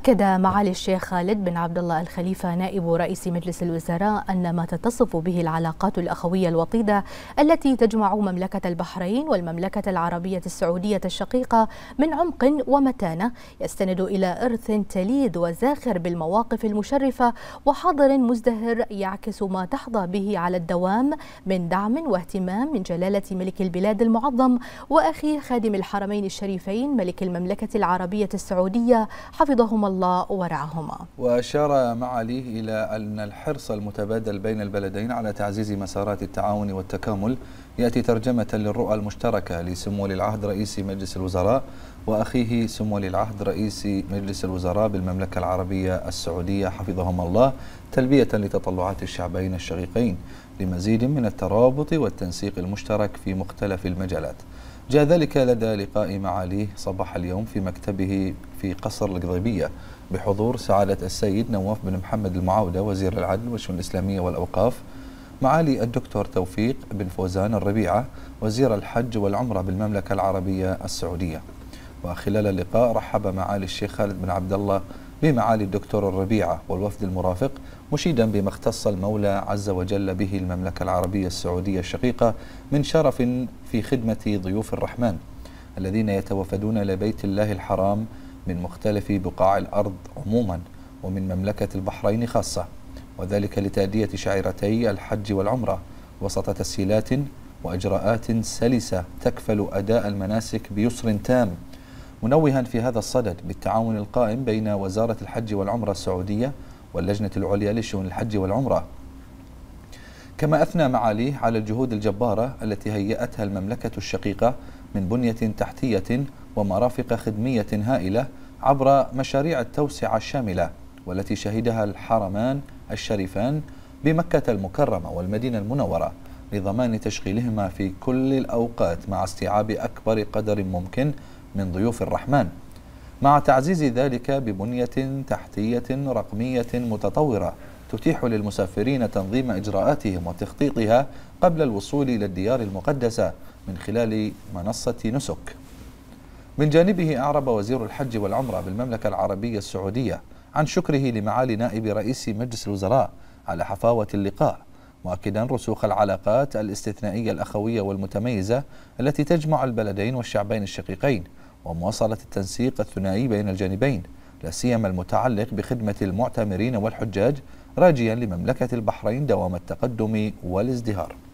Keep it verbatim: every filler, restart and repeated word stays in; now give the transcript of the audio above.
أكد معالي الشيخ خالد بن عبد الله الخليفة نائب رئيس مجلس الوزراء أن ما تتصف به العلاقات الأخوية الوطيدة التي تجمع مملكة البحرين والمملكة العربية السعودية الشقيقة من عمق ومتانة يستند إلى إرث تليد وزاخر بالمواقف المشرفة وحاضر مزدهر يعكس ما تحظى به على الدوام من دعم واهتمام من جلالة ملك البلاد المعظم وأخي خادم الحرمين الشريفين ملك المملكة العربية السعودية حفظهما الله ورعاهما. وأشار معاليه إلى أن الحرص المتبادل بين البلدين على تعزيز مسارات التعاون والتكامل يأتي ترجمة للرؤى المشتركة لسمو ولي العهد رئيس مجلس الوزراء وأخيه سمو ولي العهد رئيس مجلس الوزراء بالمملكة العربية السعودية حفظهما الله، تلبية لتطلعات الشعبين الشقيقين لمزيد من الترابط والتنسيق المشترك في مختلف المجالات. جاء ذلك لدى لقاء معاليه صباح اليوم في مكتبه في قصر القضيبية بحضور سعادة السيد نواف بن محمد المعاودة وزير العدل والشؤون الإسلامية والأوقاف، معالي الدكتور توفيق بن فوزان الربيعة وزير الحج والعمرة بالمملكة العربية السعودية. وخلال اللقاء رحب معالي الشيخ خالد بن عبد الله بمعالي الدكتور الربيعة والوفد المرافق، مشيدا بما اختص المولى عز وجل به المملكة العربية السعودية الشقيقة من شرف في خدمة ضيوف الرحمن الذين يتوافدون لبيت الله الحرام من مختلف بقاع الأرض عموما ومن مملكة البحرين خاصة، وذلك لتأدية شعيرتي الحج والعمرة وسط تسهيلات وإجراءات سلسة تكفل أداء المناسك بيسر تام، منوها في هذا الصدد بالتعاون القائم بين وزارة الحج والعمرة السعودية واللجنة العليا لشؤون الحج والعمرة. كما أثنى معاليه على الجهود الجبارة التي هيأتها المملكة الشقيقة من بنية تحتية ومرافق خدمية هائلة عبر مشاريع التوسعة الشاملة والتي شهدها الحرمان الشريفان بمكة المكرمة والمدينة المنورة لضمان تشغيلهما في كل الأوقات مع استيعاب أكبر قدر ممكن من ضيوف الرحمن، مع تعزيز ذلك ببنية تحتية رقمية متطورة تتيح للمسافرين تنظيم إجراءاتهم وتخطيطها قبل الوصول إلى الديار المقدسة من خلال منصة نسك. من جانبه أعرب وزير الحج والعمرة بالمملكة العربية السعودية عن شكره لمعالي نائب رئيس مجلس الوزراء على حفاوة اللقاء، مؤكدا رسوخ العلاقات الاستثنائية الأخوية والمتميزة التي تجمع البلدين والشعبين الشقيقين ومواصلة التنسيق الثنائي بين الجانبين لا سيما المتعلق بخدمة المعتمرين والحجاج، راجيا لمملكة البحرين دوام التقدم والازدهار.